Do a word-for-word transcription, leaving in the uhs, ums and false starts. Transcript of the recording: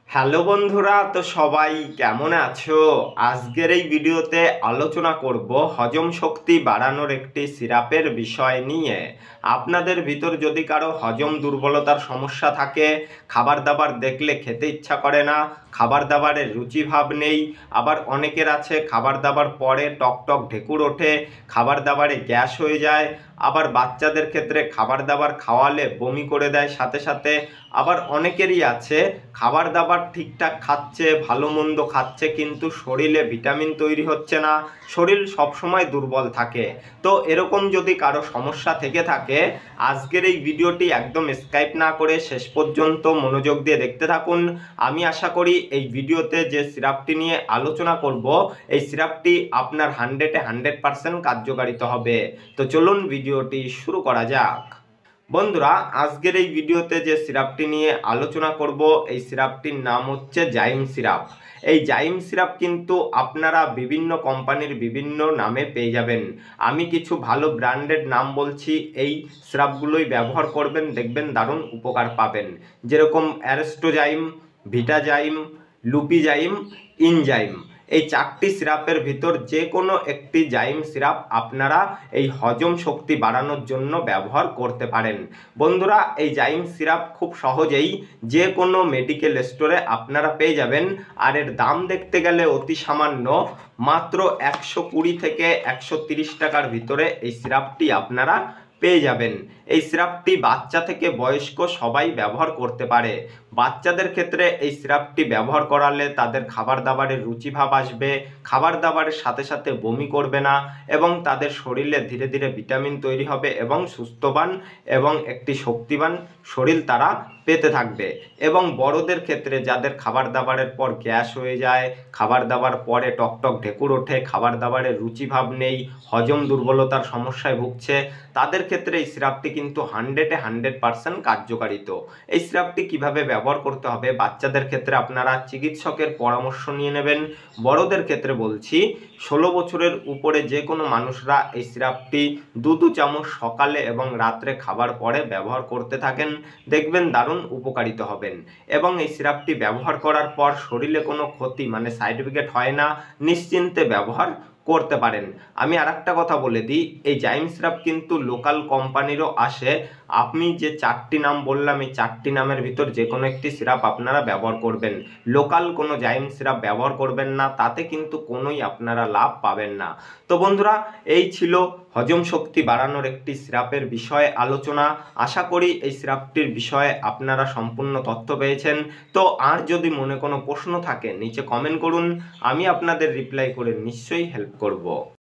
Hello বন্ধুরা, তো সবাই কেমন আছো? আজকের এই ভিডিওতে আলোচনা করব হজম শক্তি বাড়ানোর একটি সিরাপের বিষয় নিয়ে। আপনাদের ভিতর যদি কারো হজম দুর্বলতার সমস্যা থাকে, খাবার দাবার দেখলে খেতে ইচ্ছা করে না, খাবার দাবারের রুচি ভাব নেই, আবার অনেকের আছে খাবার দাবার পরে টক টক ঢেকুর ওঠে, খাবার দাবারে গ্যাস হয়ে যায়, আবার বাচ্চাদের ক্ষেত্রে খাবার দাবার খাওয়ালে বমি করে দেয় সাথে সাথে, আবার অনেকেরই আছে খাবার দাবার ঠিকঠাক খাচ্ছে, ভালো মন্দ খাচ্ছে, কিন্তু শরীরে ভিটামিন তৈরি হচ্ছে না, শরীর সবসময় দুর্বল থাকে। তো এরকম যদি কারো সমস্যা থেকে থাকে, আজকের এই ভিডিওটি একদম স্কিপ না করে শেষ পর্যন্ত মনোযোগ দিয়ে দেখতে থাকুন। আমি আশা করি এই ভিডিওতে যে সিরাপটি নিয়ে আলোচনা করব, এই সিরাপটি আপনার হান্ড্রেডে হান্ড্রেড পার্সেন্ট কার্যকারিতা হবে। তো চলুন ভিডিওটি শুরু করা যাক। বন্ধুরা, আজকের এই ভিডিওতে যে সিরাপটি নিয়ে আলোচনা করব, এই সিরাপটির নাম হচ্ছে জাইম সিরাপ। এই জাইম সিরাপ কিন্তু আপনারা বিভিন্ন কোম্পানির বিভিন্ন নামে পেয়ে যাবেন। আমি কিছু ভালো ব্র্যান্ডেড নাম বলছি, এই সিরাপগুলোই ব্যবহার করবেন, দেখবেন দারুণ উপকার পাবেন। যেরকম অ্যারেস্টোজাইম, ভিটাজাইম, লুপিজাইম, ইনজাইম। এই চারটি সিরাপের ভিতর যে কোনো একটি জাইম সিরাপ আপনারা এই হজম শক্তি বাড়ানোর জন্য ব্যবহার করতে পারেন। বন্ধুরা, এই জাইম সিরাপ খুব সহজেই যে কোনো মেডিকেল স্টোরে আপনারা পেয়ে যাবেন। আর এর দাম দেখতে গেলে অতি সামান্য, মাত্র একশো কুড়ি থেকে একশো তিরিশ টাকার ভিতরে এই সিরাপটি আপনারা পেয়ে যাবেন। এই সিরাপটি বাচ্চা থেকে বয়স্ক সবাই ব্যবহার করতে পারে। বাচ্চাদের ক্ষেত্রে এই সিরাপটি ব্যবহার করালে তাদের খাবার দাবারের রুচিভাব আসবে, খাবার দাবারের সাথে সাথে বমি করবে না, এবং তাদের শরীরে ধীরে ধীরে ভিটামিন তৈরি হবে এবং সুস্থবান এবং একটি শক্তিবান শরীর তারা পেতে থাকবে। এবং বড়দের ক্ষেত্রে যাদের খাবার দাবারের পর গ্যাস হয়ে যায়, খাবার দাবার পরে টকটক ঢেকুর ওঠে, খাবার দাবারের রুচিভাব নেই, হজম দুর্বলতার সমস্যায় ভুগছে, তাদের ক্ষেত্রে এই সিরাপটি কিন্তু হান্ড্রেডে হান্ড্রেড পার্সেন্ট কার্যকারিত। এই সিরাপটি কিভাবে ব্যবহার করতে হবে, বাচ্চাদের ক্ষেত্রে আপনারা চিকিৎসকের পরামর্শ নিয়ে নেবেন। বড়দের ক্ষেত্রে বলছি, ষোলো বছরের উপরে যে কোনো মানুষরা এই সিরাপটি দু দু চামচ সকালে এবং রাত্রে খাবার পরে ব্যবহার করতে থাকেন, দেখবেন দারুণ উপকারিত হবেন। এবং এই সিরাপটি ব্যবহার করার পর শরীরে কোনো ক্ষতি মানে সাইড এফেক্ট হয় না, নিশ্চিন্তে ব্যবহার করতে পারেন। আমি আর একটা কথা বলে দিই, এই জাইম সিরাপ কিন্তু লোকাল কোম্পানিরও আসে। আমি যে চারটি নাম বললাম, এই চারটি নামের ভিতর যে কোনো একটি সিরাপ আপনারা ব্যবহার করবেন। লোকাল কোনো জাইম সিরাপ ব্যবহার করবেন না, তাতে কিন্তু কোনোই আপনারা লাভ পাবেন না। তো বন্ধুরা, এই ছিল হজম শক্তি বাড়ানোর একটি সিরাপের বিষয়ে আলোচনা। আশা করি এই সিরাপটির বিষয়ে আপনারা সম্পূর্ণ তথ্য পেয়েছেন। তো আর যদি মনে কোনো প্রশ্ন থাকে নিচে কমেন্ট করুন, আমি আপনাদের রিপ্লাই করে নিশ্চয়ই হেল্প করব।